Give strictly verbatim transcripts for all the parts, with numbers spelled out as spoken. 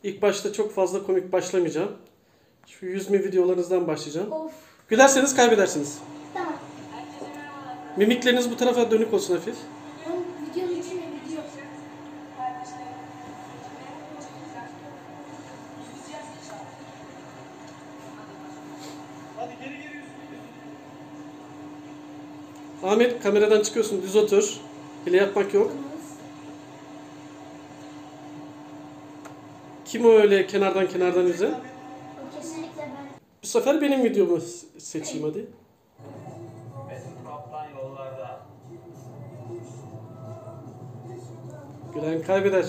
İlk başta çok fazla komik başlamayacağım. Şu yüzme videolarınızdan başlayacağım. Of. Gülerseniz kaybedersiniz. Tamam. Mimikleriniz bu tarafa dönük olsun hafif. Ben videonun içine video. Ahmet kameradan çıkıyorsun, düz otur. Hile yapmak yok. Kim o öyle kenardan kenardan yüzen? O kesinlikle ben. Bu sefer benim videomu seçeyim hadi. Mesut Kaptan yollarda. Gülen kaybeder.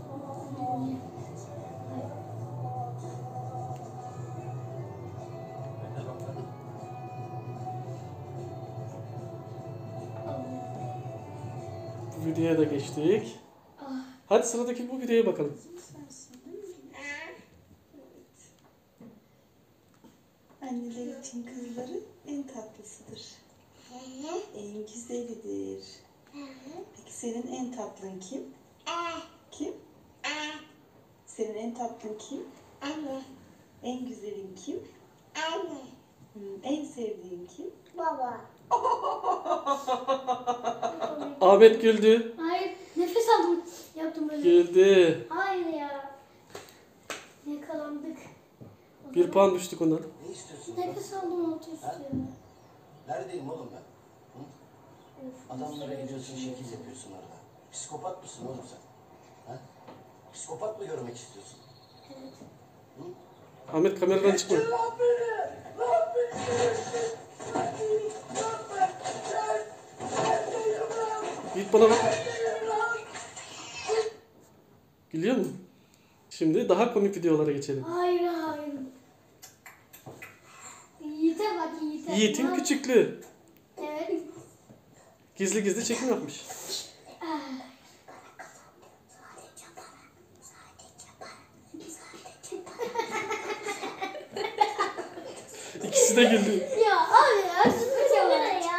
Bu videoya da geçtik. Hadi sıradaki bu videoya bakalım. Anneler için kızları en tatlısıdır. En güzelidir. Peki senin en tatlın kim? Kim? Senin en tatlın kim? Anne. En güzelin kim? Anne. Hmm, en sevdiğin kim? Baba. Ahmet güldü. Hayır. Nefes aldım. Yaptım böyle. Güldü. Hayır ya. Yakalandık. O Bir zaman puan düştük ondan. Ne istiyorsun? Nefes aldım altı üstü. Neredeyim oğlum ben? Hı? Adamlara gidiyorsun, şekil yapıyorsun orada. Psikopat mısın oğlum sen? Ha? Psikopat mı görmek istiyorsun? Evet. Ahmet kameradan çıkma. Git bana bak. Gülüyor mu? Şimdi daha komik videolara geçelim. Hayır hayır. Yiğit'e bak Yiğit'e. Yiğit'in Ne- küçüklüğü. Evet. Gizli gizli çekim yapmış. İkisi de güldü. Ya abi ya şunu çalar ya.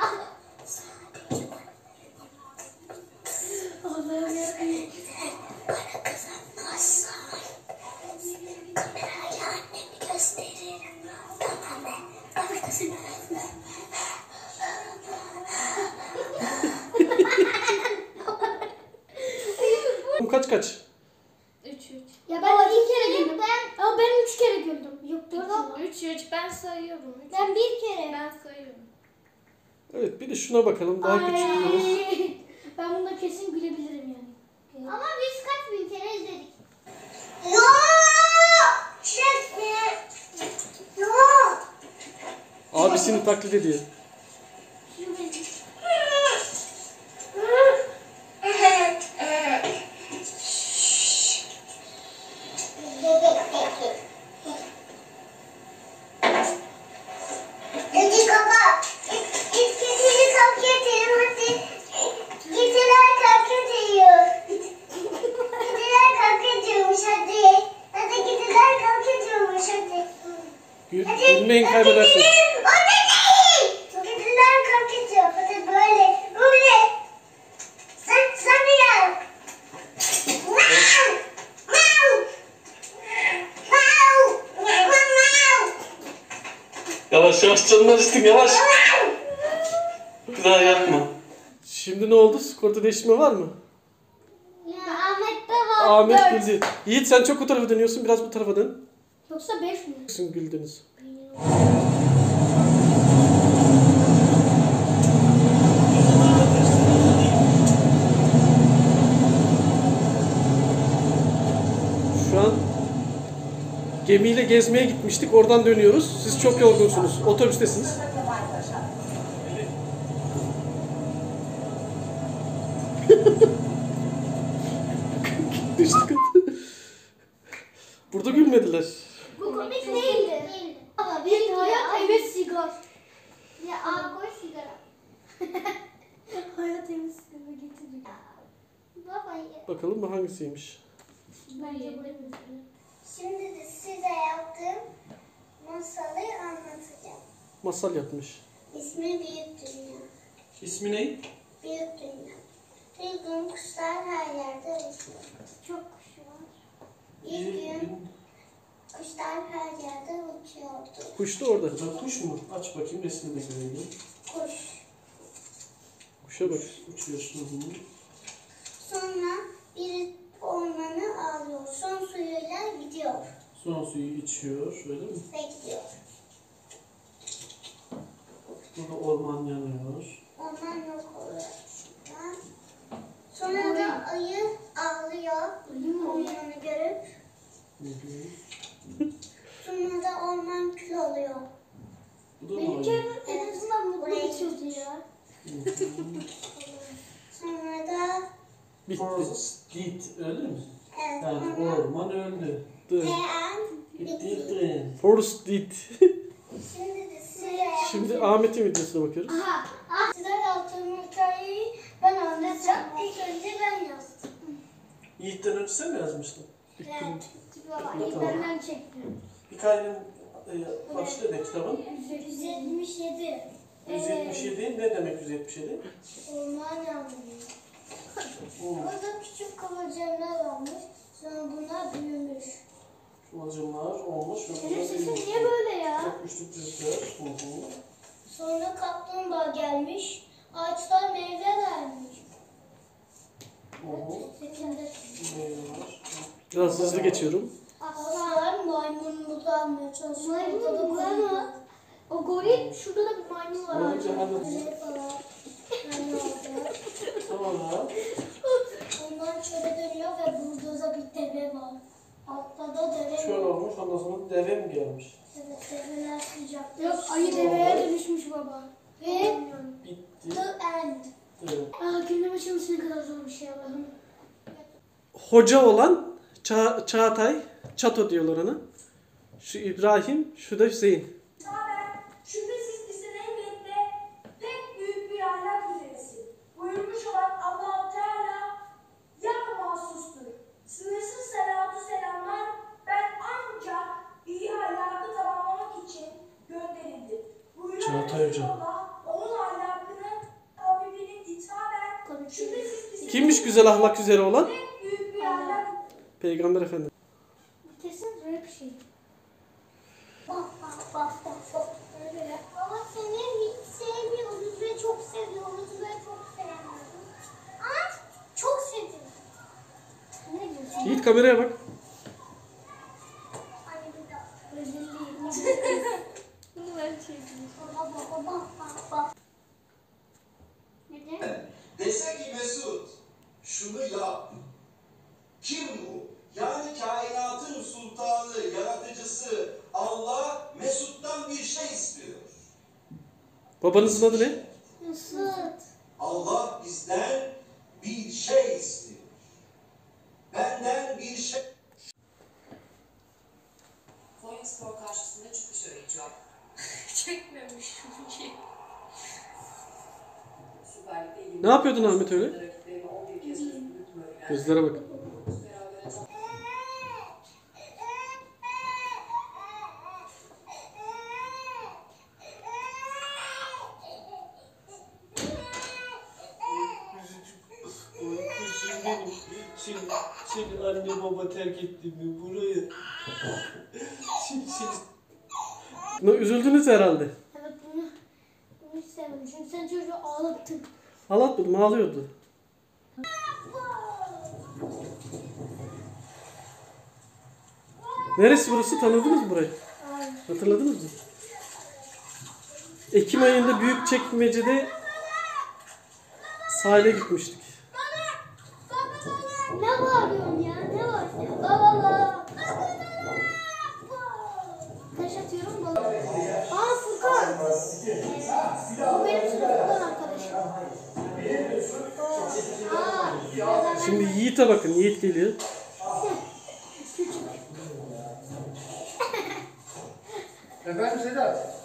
Allah'ım yarabbim. Kaç kaç? üç üç. Ya ben iki kere güldüm. Ben, ama ben üç kere güldüm. Yok dört. üç üç ben sayıyorum. Üç. Ben bir kere. Ben sayıyorum. Evet bir de şuna bakalım. Daha küçük videomuz. Ay. Ben bunda kesin gülebilirim yani. Ama biz kaç bin kere izledik. No! No! Abisini taklit ediyor. Şu benim. Hadi baba, İskitleri kalk getirin hadi. Getiler kalk ediyor. Getiler kalk ediyormuş hadi. Hadi getiler kalk ediyormuş hadi. Gül, Hadi, gülmeyin hadi kaybedersiniz. gidelim. O da değil. Getiler kalk ediyor. Hadi böyle, böyle. Sen, sen de gel. Wow. Wow. Wow. Wow. Yavaş yavaş canını acıttın yavaş. Bir daha yapma. Şimdi ne oldu? Skorda değişme var mı? Ya Ahmet'te var. Ahmet dört. güldü. Yiğit sen çok o tarafa dönüyorsun. Biraz bu tarafa dön. Yoksa beş mi? Sizin güldünüz. Şu an gemiyle gezmeye gitmiştik. Oradan dönüyoruz. Siz çok yorgunsunuz. Otobüstesiniz. Düştük. Burada gülmediler. Bu komik değildi. Ama bir hayat evet sigara. Ya aa koy sigara. Hayat evet sigara getirdik. Baba ye. Bakalım bu hangisiymiş? Bence bu. Şimdi de size yaptığım masalı anlatacağım. Masal yapmış. İsmi Büyük Dünya. İsmi ne? Büyük Dünya. Bir gün kuşlar her yerde yaşıyor. Çok kuşu var. İlk gün kuşlar her yerde uçuyordu. Kuş da orada. Bu da kuş mu? Aç bakayım resmini de görelim. Kuş. Kuşa bak. Uçuyorsun. Hı. Sonra bir ormanı alıyor. Son suyuyla gidiyor Son suyu içiyor. Öyle mi? ve gidiyor. Burada orman yanıyor. Orman yok oluyor. Sonra da ayı ağlıyor. Uyuyanı görüp. Hı hı. Sonra da orman kül oluyor. Bu da mı Benimki ayı? en azından mutlu Buraya bitiyordu ya. Sonra da Bitti. Forest Git öyle mi? evet, Yani sonra orman öldü. The and Bitti. Forest did. Şimdi de size Şimdi Ahmet'in videosuna bakıyoruz. Aha. Ah. size yaptığım hikayeyi ben anlatacağım. İlk önce ben yazdım. Yiğit'ten önce sen mi yazmıştın? Evet. Baba iyi benden çekti. Hikayenin e, başlığı ne kitabın? yüz yetmiş yedi. yüz yetmiş yedi ne demek yüz yetmiş yedi? Orman yangını. Hmm. Orada küçük kıvılcımlar olmuş. Sonra bunlar büyümüş. Kıvılcımlar olmuş ve Senin bunlar sesin büyümüş. niye böyle ya? Çok güçlü tüzükler. Hı hı. Sonra kaplumbağa gelmiş. Ağaçlar meyve vermiş. Hı hı. Seçimde Meyveler. Biraz hızlı geçiyorum. aslan maymunumuzu almaya çalışıyor. Orada da Maymun var goril var. mı? O goril, şurada da bir maymun var. Önce hadi. Goril falan. Yani orada. Sonra Ondan çöle dönüyor ve burada da bir deve var. Altta da deve şöyle var. olmuş. Ondan sonra deve mi gelmiş? Evet, develer sıcakta. Yok ayı deveye dönüşmüş baba. Ve Bitti. the end. Evet. Aa gündem açılması ne kadar zor bir şey Allah'ım. Hoca olan Ça Çağatay, Çato diyorlar ona. Şu İbrahim, şu da Hüseyin. Şüphesiz ki sen elbette pek büyük bir ahlak üzeresin. Buyurmuş olan Allah-u Teala ya mahsustur. Sınırsız selatü selamlar ben ancak iyi ahlakı tamamlamak için gönderildim. Buyuran Çağatay Hoca. Resulullah onun ahlakını Habibinin hitaben şüphesiz ki sen Kimmiş güzel ahlak üzere olan? pek büyük bir ahlak Peygamber Efendimiz. Kesin rap şey. Bak bak bak bak bak. Öyle ya. Baba seni hiç sevmiyoruz ve çok seviyoruz ve çok sevmiyoruz. Ama çok seviyoruz. Ne diyorsun? Yiğit kameraya bak. Hadi bir daha. Özelliği. Bunu ben çekeyim. Baba baba bak bak bak. Neden? Dese ki Mesut, şunu yap. Kim bu? Yani kainatın sultanı, yaratıcısı Allah Mesut'tan bir şey istiyor. Babanızın adı ne? Mesut. Allah bizden bir şey istiyor. Benden bir şey... Konyaspor karşısında çıkış arayacağım. Çekmemiş ki. Süper Lig'de ilgili- Ne yapıyordun Ahmet öyle? Rakiplerine on bir kez üstünlük bölülen- Gözlere bak. Berabere tam- Şimdi, şimdi anne baba terk etti mi burayı? Şimdi, şimdi Ne, üzüldünüz herhalde. Evet bunu, bunu hiç sevmedim. Çünkü sen çocuğu ağlattın. Ağlatmadım, ağlıyordu. Neresi burası? Tanıdınız mı burayı? Hatırladınız mı? Ekim ayında Büyükçekmece'de sahile gitmiştik. Ne bağırıyorsun ya? Ne var ya? Baba. Taş atıyorum balık. Aa Furkan. Bu benim sınıfımdan arkadaşım. Aa. Şimdi Yiğit'e bakın. Yiğit geliyor. Efendim Sedat?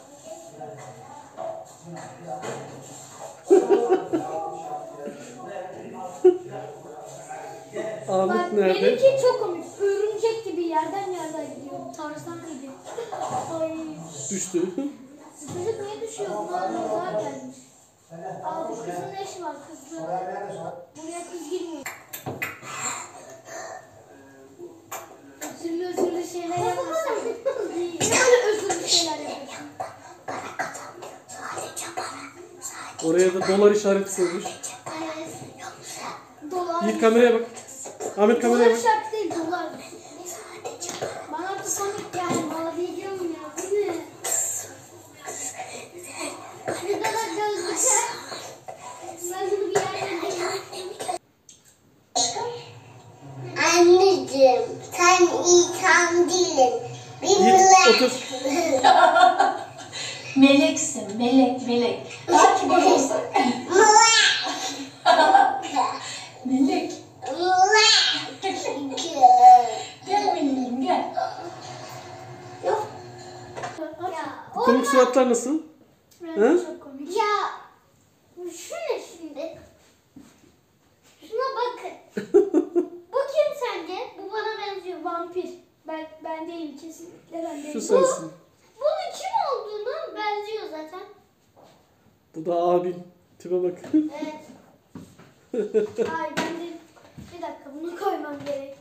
Ahmet Bak nerede? benimki çok komik. Örümcek gibi yerden yerden gidiyor. Tarzan gidiyor. Ay. Düştü. Çocuk niye düşüyor? Buna nazar gelmiş. Aa bu kızın ne işi var? Kızlı. Buraya kız girmiyor. şeyler yapmasın. Böyle özürlü şeyler yapıyorsun. Oraya da dolar işareti koymuş. Evet. Dolar. Yiğit kameraya bak. Ahmet kameraya Dolar bak. şart değil, dolar. Bana artık komik yani. Bana diyeceğim ya. Değil mi? Şurada da gözlükler. Ben bunu bir yerden görmüştüm. Anneciğim, sen insan değilsin. Yiğit Bilmiyorum. otur. Meleksin, melek, melek. Daha kibar olsak. Melek. Gel meleğim, gel. Ya, Komik suratlar nasıl? Ben Hı? de çok komik. Ya, şu ne şimdi? Şuna bakın. Bu kim sence? Bu bana benziyor, vampir. Ben ben değilim, kesinlikle ben değilim. Şu sensin. Bunun kim olduğunu benziyor zaten. Bu da abin. Tipe bak. Evet. Hayır, ben de... Bir dakika, bunu koymam gerek.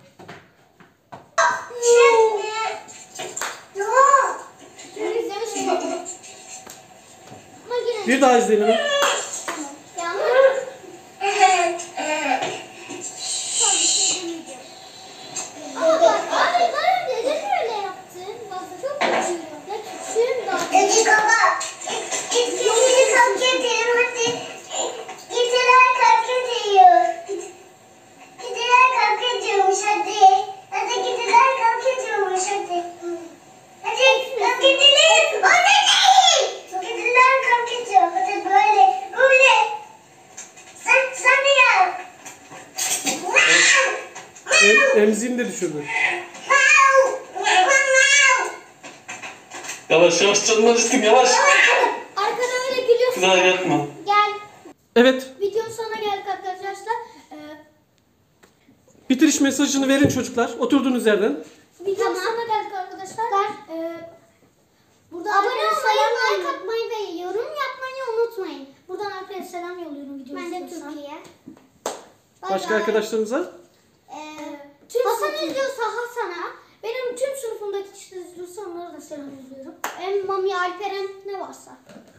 Şöyle izlemiştim. Ama yine... Bir daha izleyelim. Ya ama... Son bir şey demeyeceğim. Ama bak, abi daha önce neden öyle yaptın? Bak, çok üzülüyorum. Ya küçüğüm daha. Dedi baba, ikimizi kalk edelim hadi. Gidiler kalk ediyor. Gidiler kalk ediyormuş hadi. Hadi gidiler kalk ediyormuş hadi. Hadi kalk edelim. O da değil. Gidiler kalk ediyor. Hadi böyle, böyle. Sen, sen de yap. Em, emziğini de düşürdü. Yavaş yavaş canını acıttın yavaş. Arkada öyle gülüyorsun. Kıza yapma. Gel. Evet. Videonun sonuna geldik arkadaşlar. Ee, Bitiriş mesajını verin çocuklar. Oturduğunuz yerden. videonun sonuna geldik arkadaşlar. Ee, burada abone olmayı, like atmayı ve yorum yapmayı unutmayın. Buradan arkadaşlar selam yolluyorum videoyu. Ben de Türkiye. Başka arkadaşlarımıza. Ee, Hasan izliyorsa Hasan'a, benim tüm sınıfımdaki kişiler izliyorsa onlara da selam yolluyorum. Hem Mami, Alperen ne varsa.